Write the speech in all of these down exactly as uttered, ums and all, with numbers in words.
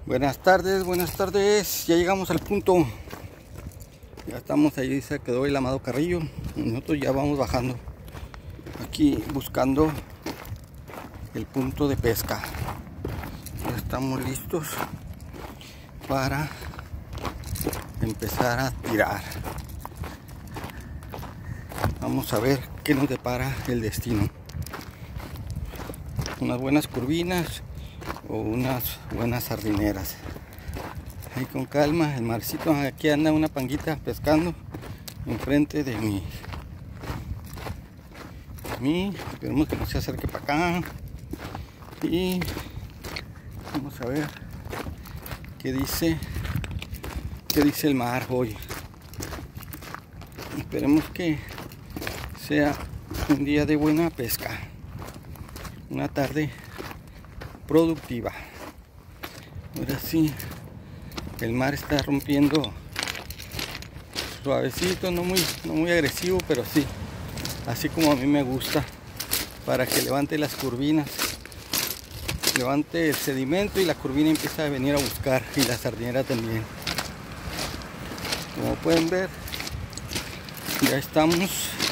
Buenas tardes, buenas tardes. Ya llegamos al punto. Ya estamos ahí, se quedó el Amado Carrillo. Nosotros ya vamos bajando aquí buscando el punto de pesca. Ya estamos listos para empezar a tirar. Vamos a ver qué nos depara el destino. Unas buenas curvinas o unas buenas sardineras. Ahí con calma, el marcito. Aquí anda una panguita pescando enfrente de mí. mí. Esperemos que no se acerque para acá. Y vamos a ver qué dice qué dice el mar hoy. Esperemos que sea un día de buena pesca, una tarde productiva. Ahora sí, el mar está rompiendo suavecito, no muy, no muy agresivo, pero sí, así como a mí me gusta, para que levante las curvinas, levante el sedimento y la curvina empieza a venir a buscar, y la sardinera también. Como pueden ver, ya estamos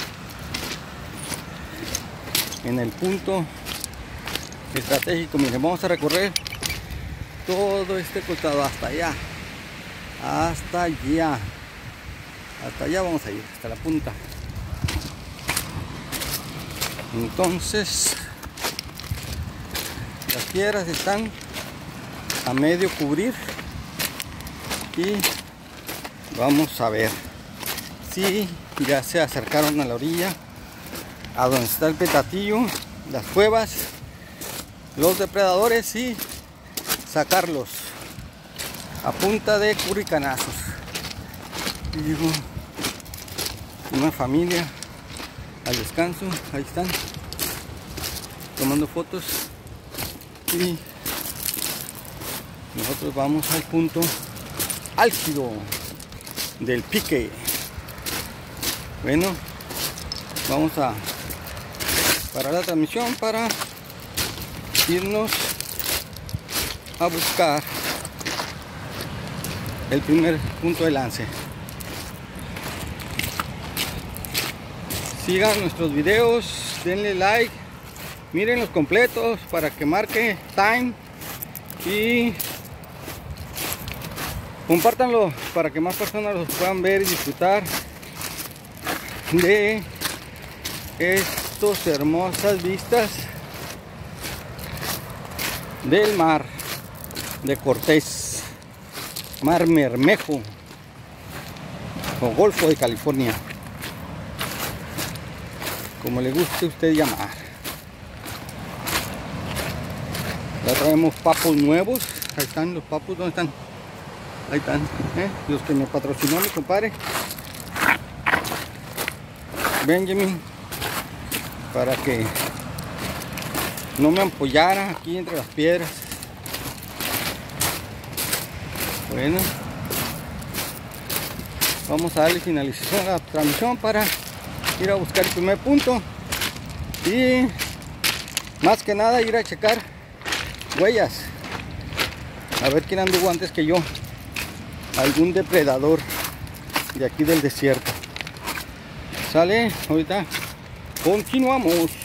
en el punto estratégico. Miren, vamos a recorrer todo este costado hasta allá, hasta allá, hasta allá vamos a ir, hasta la punta. Entonces, las piedras están a medio cubrir y vamos a ver si ya se acercaron a la orilla, a donde está el petatillo, las cuevas, los depredadores, y sacarlos a punta de curricanazos. Digo, una familia al descanso, ahí están tomando fotos, y nosotros vamos al punto álgido del pique. Bueno, vamos a parar la transmisión para irnos a buscar el primer punto de lance. Sigan nuestros videos, denle like, miren los completos para que marque time y compártanlo para que más personas los puedan ver y disfrutar de estas hermosas vistas del mar de Cortés, mar Bermejo o Golfo de California, como le guste a usted llamar. Ya traemos papos nuevos. Ahí están los papos, ¿dónde están? Ahí están, ¿eh? Los que me patrocinó mi compadre Benjamin, para que no me ampollara aquí entre las piedras. Bueno, vamos a darle finalización a la transmisión para ir a buscar el primer punto, y más que nada ir a checar huellas, a ver quién anduvo antes que yo, algún depredador de aquí del desierto. Sale, ahorita continuamos.